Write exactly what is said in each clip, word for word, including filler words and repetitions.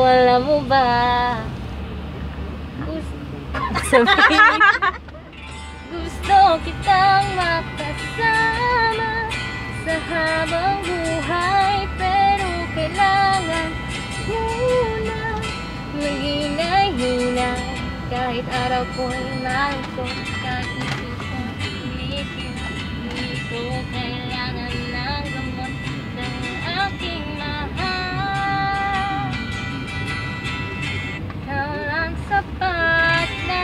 alam mo ba? Gusto, sabihin, gusto kitang makasama sa habang buhay, pero kailangan muna maghinay-hinay. Kahit araw ko'y malungkot, kahit isipang ulitin, hindi ko kailangan ng gamot ng aking mahal. Ikaw lang sapat na,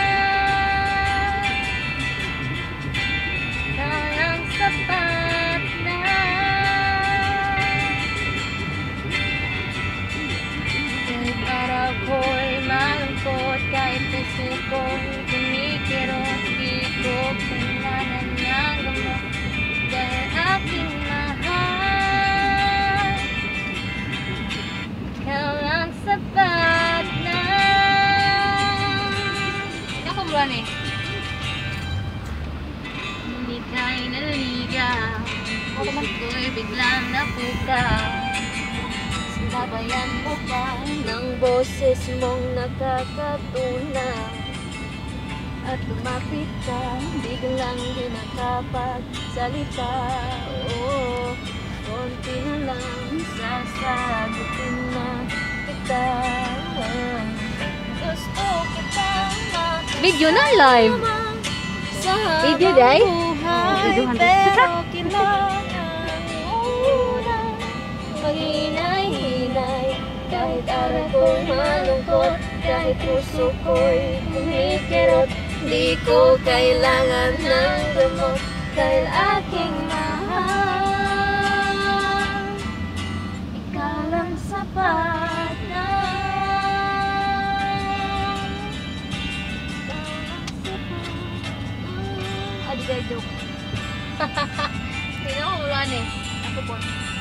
ikaw lang sapat na. Kahit araw ko'y malungkot, kahit puso ko'y kumikirot, di ko kailangan ng gamot dahil aking mahal. Ikaw lang sapat na. Hindi ako buwan eh. Hindi tayo naligaw, ko'y biglang napukaw. Sinabayan mo pa ng boses mong nakakatunaw, at lumapit ka, biglang di nakapagsalita. Oo, konti na lang sasagutin na kita. Gusto kita makasama video na live sa video day buhay, pero kailangan muna maghinay-hinay. Kahit araw ko'y malungkot, kahit puso ko'y kumikirot, di ko kailangan ng gamot dahil aking mahal. Ikaw lang sapat na, ikaw lang sapat. Adi kayo joke. Hindi na ako ulan eh. Ako po.